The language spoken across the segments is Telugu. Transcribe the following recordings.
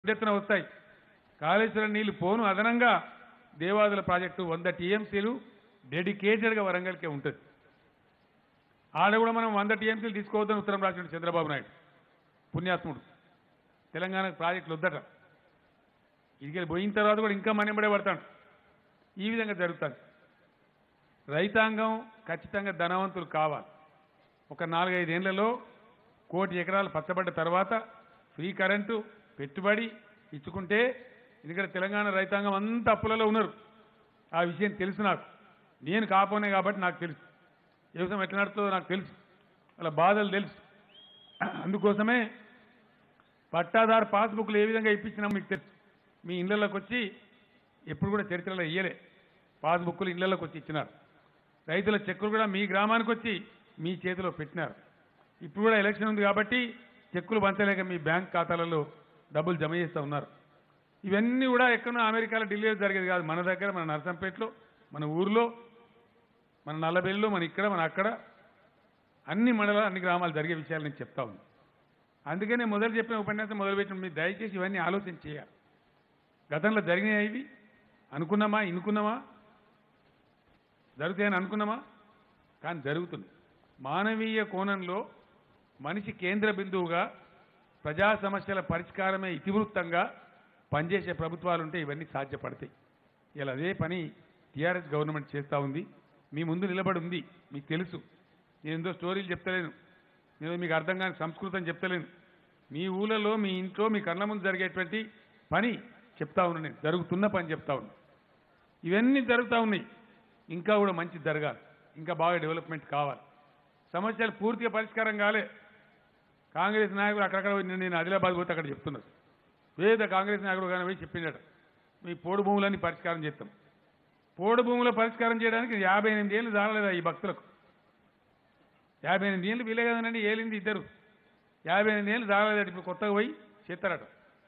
ఎత్తున వస్తాయి. కాళేశ్వరం నీళ్లు పోను అదనంగా దేవాదుల ప్రాజెక్టు 100 టీఎంసీలు డెడికేటెడ్గా వరంగల్కే ఉంటుంది. ఆడ కూడా మనం 100 టీఎంసీలు తీసుకోవద్దని ఉత్తరం రాసినట్టు చంద్రబాబు నాయుడు పుణ్యాత్ముడు. తెలంగాణకు ప్రాజెక్టులు వద్దట. ఇది పోయిన తర్వాత కూడా ఇంకా మనెంబడే పడతాడు. ఈ విధంగా జరుగుతుంది. రైతాంగం ఖచ్చితంగా ధనవంతులు కావాలి. ఒక 4-5 ఏళ్లలో 1 కోటి ఎకరాలు పచ్చబడ్డ తర్వాత ఫ్రీ కరెంటు పెట్టుబడి ఇచ్చుకుంటే, ఎందుకంటే తెలంగాణ రైతాంగం అంతా అప్పులలో ఉన్నారు. ఆ విషయం తెలుసు నాకు. నేను కాపోనే కాబట్టి నాకు తెలుసు. వ్యవసాయం ఎట్లా నడుతుందో నాకు తెలుసు. వాళ్ళ బాధలు తెలుసు. అందుకోసమే పట్టాదారు పాస్బుక్లు ఏ విధంగా ఇప్పించినా మీకు తెలుసు. మీ ఇళ్లలోకి వచ్చి ఎప్పుడు కూడా చరిత్రలో ఇయ్యలే. పాస్బుక్లు ఇళ్లలోకి వచ్చి ఇచ్చినారు. రైతుల చెక్కులు కూడా మీ గ్రామానికి వచ్చి మీ చేతిలో పెట్టినారు. ఇప్పుడు కూడా ఎలక్షన్ ఉంది కాబట్టి చెక్కులు పంచలేక మీ బ్యాంక్ ఖాతాలలో డబ్బులు జమ చేస్తూ ఉన్నారు. ఇవన్నీ కూడా ఎక్కడో అమెరికాలో ఢిల్లీలో జరిగేది కాదు. మన దగ్గర, మన నర్సంపేటలో, మన ఊర్లో, మన నల్లబెల్లిలో, మన ఇక్కడ, మన అక్కడ అన్ని మండలాలు, అన్ని గ్రామాలు జరిగే విషయాలు నేను చెప్తా ఉన్నాను. అందుకనే మొదలు చెప్పిన ఉపన్యాసం మొదలుపెట్టిన మీరు దయచేసి ఇవన్నీ ఆలోచన చేయాలి. గతంలో జరిగినాయి ఇవి అనుకున్నామా, ఇనుకున్నామా, జరుగుతాయని అనుకున్నామా? కానీ జరుగుతుంది. మానవీయ కోణంలో మనిషి కేంద్ర బిందువుగా ప్రజా సమస్యల పరిష్కారమే ఇతివృత్తంగా పనిచేసే ప్రభుత్వాలు ఉంటే ఇవన్నీ సాధ్యపడతాయి. ఇలా అదే పని టీఆర్ఎస్ గవర్నమెంట్ చేస్తూ ఉంది. మీ ముందు నిలబడి ఉంది. మీకు తెలుసు. నేను ఎంతో స్టోరీలు చెప్తలేను. నేను మీకు అర్థం కాని సంస్కృతం చెప్తలేను. మీ ఊళ్ళలో, మీ ఇంట్లో, మీ కళ్ళ ముందు జరిగేటువంటి పని చెప్తా ఉన్నాను. నేను జరుగుతున్న పని చెప్తా ఉన్నాను. ఇవన్నీ జరుగుతూ ఉన్నాయి. ఇంకా కూడా మంచి జరగాలి. ఇంకా బాగా డెవలప్మెంట్ కావాలి. సమస్యలు పూర్తిగా పరిష్కారం కాలే. కాంగ్రెస్ నాయకులు అక్కడక్కడ నేను ఆదిలాబాద్ పోతే అక్కడ చెప్తున్నారు. వేద కాంగ్రెస్ నాయకుడు కానీ పోయి చెప్పిందట, మీ పోడు భూములన్నీ పరిష్కారం చేస్తాం. పోడు భూముల పరిష్కారం చేయడానికి 58 ఏళ్ళు చాలలేదా ఈ భక్తులకు? 58 ఏళ్ళు వీలే కదనండి. ఏలింది ఇద్దరు. 58 ఏళ్ళు చాలలేదట. ఇప్పుడు కొత్తగా పోయి చేస్తారట.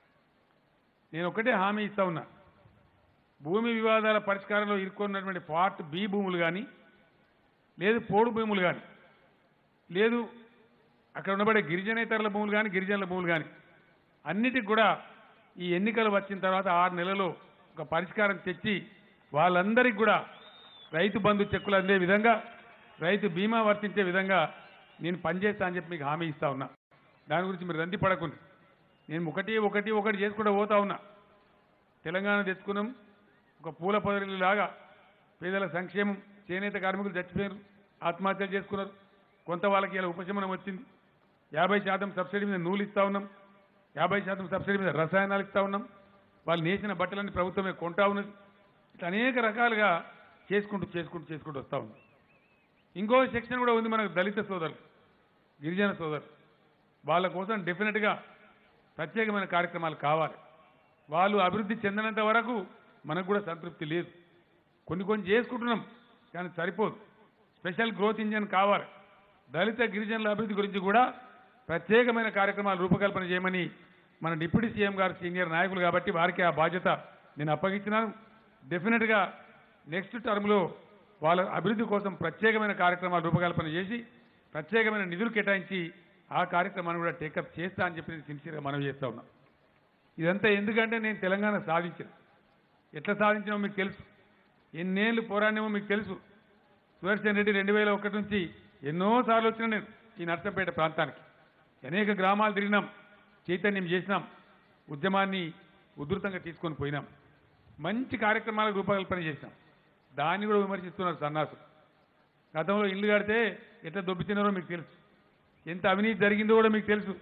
నేను ఒకటే హామీ ఇస్తా ఉన్నా. భూమి వివాదాల పరిష్కారంలో ఇరుక్కున్నటువంటి పార్ట్ బి భూములు కానీ, లేదు పోడు భూములు కానీ, లేదు అక్కడ ఉండబడే గిరిజనేతరుల భూములు కానీ, గిరిజనుల భూములు కానీ, అన్నిటికి కూడా ఈ ఎన్నికలు వచ్చిన తర్వాత 6 నెలల్లో ఒక పరిష్కారం తెచ్చి వాళ్ళందరికీ కూడా రైతు బంధు చెక్కులు అందే విధంగా, రైతు బీమా వర్తించే విధంగా నేను పనిచేస్తా అని చెప్పి మీకు హామీ ఇస్తా ఉన్నా. దాని గురించి మీరు రంది పడకుండా నేను ఒకటి చేసుకుంటూ పోతా ఉన్నా. తెలంగాణ తెచ్చుకున్నాం. ఒక పూల పొదరిలాగా పేదల సంక్షేమం. చేనేత కార్మికులు చచ్చిపోయారు, ఆత్మహత్యలు చేసుకున్నారు. కొంత వాళ్ళకి ఇలా ఉపశమనం వచ్చింది. 50% సబ్సిడీ మీద నూలు ఇస్తా ఉన్నాం. 50% సబ్సిడీ మీద రసాయనాలు ఇస్తా ఉన్నాం. వాళ్ళు నేసిన బట్టలన్నీ ప్రభుత్వమే కొంటా ఉన్నది. ఇట్లా అనేక రకాలుగా చేసుకుంటూ వస్తూ ఉన్నాం. ఇంకో సెక్షన్ కూడా ఉంది మనకు, దళిత సోదరులు, గిరిజన సోదరులు. వాళ్ళ కోసం డెఫినెట్గా ప్రత్యేకమైన కార్యక్రమాలు కావాలి. వాళ్ళు అభివృద్ధి చెందినంత వరకు మనకు కూడా సంతృప్తి లేదు. కొన్ని చేసుకుంటున్నాం కానీ సరిపోదు. స్పెషల్ గ్రోత్ ఇంజన్ కావాలి. దళిత గిరిజనుల అభివృద్ధి గురించి కూడా ప్రత్యేకమైన కార్యక్రమాలు రూపకల్పన చేయమని మన డిప్యూటీ సీఎం గారు సీనియర్ నాయకులు కాబట్టి వారికి ఆ బాధ్యత నేను అప్పగించినాను. డెఫినెట్గా నెక్స్ట్ టర్మ్లో వాళ్ళ అభివృద్ధి కోసం ప్రత్యేకమైన కార్యక్రమాలు రూపకల్పన చేసి ప్రత్యేకమైన నిధులు కేటాయించి ఆ కార్యక్రమాన్ని కూడా టేకప్ చేస్తా అని చెప్పి నేను సిన్సియర్గా మనవి చేస్తా ఉన్నా. ఇదంతా ఎందుకంటే నేను తెలంగాణ సాధించిన, ఎట్లా సాధించినామో మీకు తెలుసు. ఎన్నేళ్ళు పోరాడినామో మీకు తెలుసు. సుదర్శన్ రెడ్డి 2001 నుంచి ఎన్నోసార్లు వచ్చిన నేను ఈ నర్సంపేట ప్రాంతానికి. అనేక గ్రామాలు తిరిగినాం, చైతన్యం చేసినాం, ఉద్యమాన్ని ఉధృతంగా తీసుకొని పోయినాం, మంచి కార్యక్రమాలకు రూపకల్పన చేసినాం. దాన్ని కూడా విమర్శిస్తున్నారు సన్నాసులు. గతంలో ఇల్లు కడితే ఎట్లా దొబ్బితున్నారో మీకు తెలుసు. ఎంత అవినీతి జరిగిందో కూడా మీకు తెలుసు.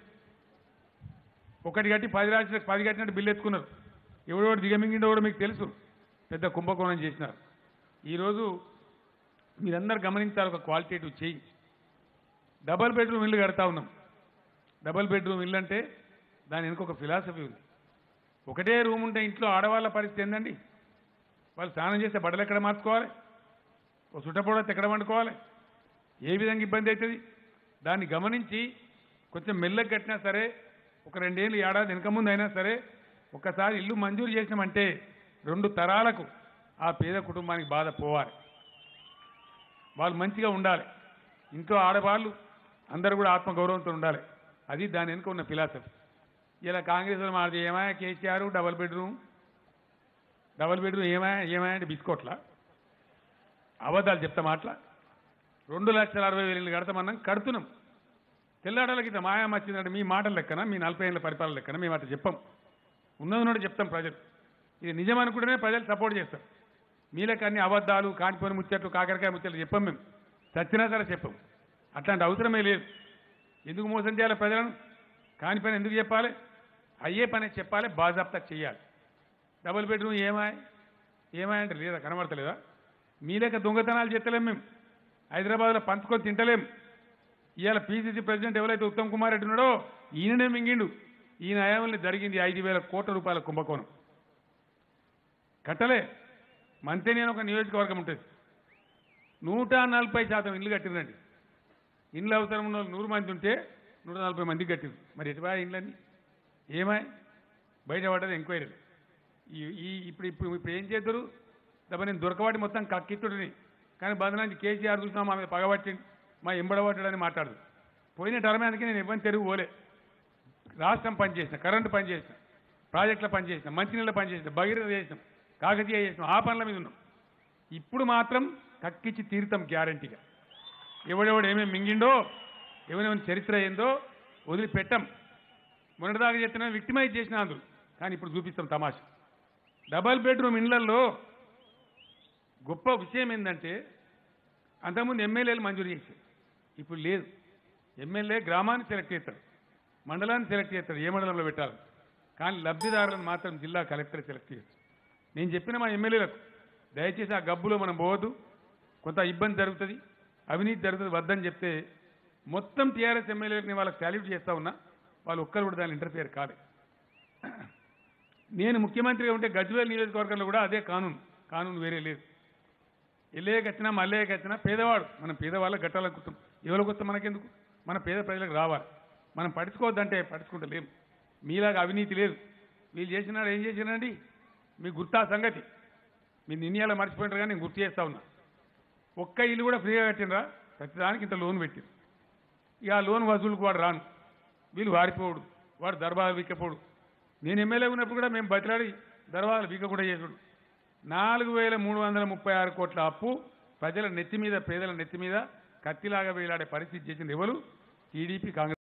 ఒకటి కట్టి 10 కట్టినట్టు బిల్లు ఎత్తుకున్నారు. ఎవడోడు దిగమింగిండో కూడా మీకు తెలుసు. పెద్ద కుంభకోణం చేసినారు. ఈరోజు మీరందరూ గమనించాలి ఒక క్వాలిటేటివ్ చేంజ్. డబల్ బెడ్రూమ్ ఇల్లు కడతా ఉన్నాం. డబల్ బెడ్రూమ్ ఇల్లు అంటే దాని వెనుక ఒక ఫిలాసఫీ ఉంది. ఒకటే రూమ్ ఉంటే ఇంట్లో ఆడవాళ్ళ పరిస్థితి ఏందండి? వాళ్ళు స్నానం చేస్తే బట్టలు ఎక్కడ మార్చుకోవాలి? ఒక చుట్టపొడత ఎక్కడ వండుకోవాలి? ఏ విధంగా ఇబ్బంది అవుతుంది? దాన్ని గమనించి కొంచెం మెల్లగా కట్టినా సరే, ఒక 2 ఏళ్ళు ఏడాది వెనక ముందు అయినా సరే, ఒక్కసారి ఇల్లు మంజూరు చేసినామంటే 2 తరాలకు ఆ పేద కుటుంబానికి బాధ పోవాలి. వాళ్ళు మంచిగా ఉండాలి. ఇంట్లో ఆడవాళ్ళు అందరూ కూడా ఆత్మగౌరవంతో ఉండాలి. అది దాని వెనుక ఉన్న ఫిలాసఫీ. ఇలా కాంగ్రెస్ వాళ్ళు మాట్లాడితే ఏమాయా కేసీఆర్ డబుల్ బెడ్రూమ్ ఏమాయా అంటే బిస్కోట్లా అబద్ధాలు చెప్తా మాట్లా 2,60,000 ఇల్లు కడతామన్నాం కడుతున్నాం. తెల్లాడలకి ఇంత మాయం వచ్చిందంటే మీ మాటలు లెక్కన మీ 40 ఏళ్ళ పరిపాలన లెక్కన మేము అట్లా చెప్పాం. ఉన్నది చెప్తాం ప్రజలు. ఇది నిజం అనుకుంటేనే ప్రజలు సపోర్ట్ చేస్తారు. మీలకి అన్ని అబద్ధాలు కానిపోయిన ముచ్చట్లు కాకరకాయ ముచ్చట్లు చెప్పాం. మేము చచ్చినా సరే చెప్పాం. అట్లాంటి అవసరమే లేదు. ఎందుకు మోసం చేయాలి ప్రజలను? కాని పని ఎందుకు చెప్పాలి? అయ్యే పని చెప్పాలి, బాజాప్తా చేయాలి. డబుల్ బెడ్రూమ్ ఏమాయ అంటే లేదా కనబడతలేదా? మీ లెక్క దొంగతనాలు చేస్తలేం. మేము హైదరాబాద్లో పంచుకొని తింటలేం. ఇవాళ పీసీసీ ప్రెసిడెంట్ ఎవరైతే ఉత్తమ్ కుమార్ రెడ్డి ఉన్నాడో ఈయననే మింగిండు. ఈయన హయాంలో జరిగింది 5,000 కోట్ల రూపాయల కుంభకోణం. కట్టలే. మంతే నేను ఒక నియోజకవర్గం ఉంటుంది 140% ఇల్లు కట్టిందండి. ఇండ్లు అవసరం ఉన్న 100 మంది ఉంటే 140 మందికి కట్టింది. మరి ఎటువా ఇండ్లన్నీ ఏమాయి బయట పడ్డది ఎంక్వైరీలు. ఇప్పుడు ఏం చేద్దరు? తప్ప నేను దొరకవాటి మొత్తం కక్కిట్టుడిని. కానీ బదనానికి కేసీఆర్ చూసినా మా మీద పగబట్టి మా ఎంబడబట్టాడని మాట్లాడదు. పోయిన టర్మానికి నేను ఇవ్వని తెరుగు పోలే. రాష్ట్రం పనిచేసిన, కరెంటు పనిచేసిన, ప్రాజెక్టుల పనిచేసిన, మంచినీళ్ళ పనిచేసిన, భగీరథ చేసినాం, కాకతీయ చేసినాం, ఆ పనుల మీద ఉన్నాం. ఇప్పుడు మాత్రం కక్కిచ్చి తీరుతాం గ్యారంటీగా. ఎవడెవడు ఏమేమి మింగిండో ఎవరేమైనా చరిత్ర ఏందో వదిలిపెట్టాం. మొన్నటిదాకా చెప్తున్నా విక్టిమైజ్ చేసిన అందులో. కానీ ఇప్పుడు చూపిస్తాం తమాషా. డబల్ బెడ్రూమ్ ఇళ్లలో గొప్ప విషయం ఏంటంటే అంతకుముందు ఎమ్మెల్యేలు మంజూరు చేశారు. ఇప్పుడు లేదు. ఎమ్మెల్యే గ్రామాన్ని సెలెక్ట్ చేస్తాడు, మండలాన్ని సెలెక్ట్ చేస్తాడు, ఏ మండలంలో పెట్టాలి. కానీ లబ్ధిదారులను మాత్రం జిల్లా కలెక్టర్ సెలెక్ట్ చేస్తాడు. నేను చెప్పిన మా ఎమ్మెల్యేలకు దయచేసి ఆ గబ్బులో మనం పోవద్దు, కొంత ఇబ్బంది జరుగుతుంది, అవినీతి జరుగుతుంది వద్దని చెప్తే మొత్తం టీఆర్ఎస్ ఎమ్మెల్యేలని వాళ్ళకి సాల్యూట్ చేస్తా ఉన్నా. వాళ్ళు ఒక్కరు కూడా దాన్ని ఇంటర్ఫియర్ కాలేదు. నేను ముఖ్యమంత్రిగా ఉంటే గజ్వేల్ నియోజకవర్గంలో కూడా అదే కానూను వేరే లేదు. ఎల్లేకి వచ్చినా మల్లేకి వచ్చినా పేదవాడు, మనం పేదవాళ్ళకి కట్టాలనుకుంటాం. ఎవరికి వస్తే మనకెందుకు? మన పేద ప్రజలకు రావాలి. మనం పడుచుకోవద్దంటే పడుచుకుంటలేం. మీలాగా అవినీతి లేదు. వీళ్ళు చేసినాడు ఏం చేసినండి మీకు గుర్తా సంగతి? మీ నిర్ణయాలు మర్చిపోయినారు. కానీ నేను గుర్తు చేస్తా ఉన్నా. ఒక్క ఇల్లు కూడా ఫ్రీగా కట్టినరా? ప్రతిదానికి ఇంత లోన్ పెట్టింది. ఇక ఆ లోన్ వసూలుకు వాడు రాను, వీళ్ళు వారిపోడు, వాడు దర్బారు వీక్కపోడు. నేను ఎమ్మెల్యే ఉన్నప్పుడు కూడా మేము బతిలాడి దర్బారు వీక కూడా చేసుడు. 4,336 కోట్ల అప్పు ప్రజల నెత్తి మీద, పేదల నెత్తి మీద కత్తిలాగా వేలాడే పరిస్థితి చేసింది ఎవరు? టీడీపీ, కాంగ్రెస్.